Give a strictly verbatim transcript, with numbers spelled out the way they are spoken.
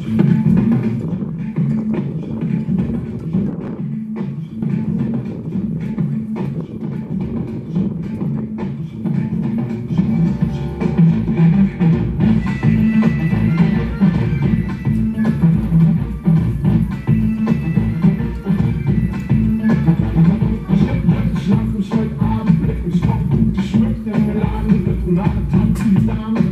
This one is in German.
Lass uns heute Abend blicken, es kommt gut geschmückt in den Laden, mit nach Tanzen, Damen.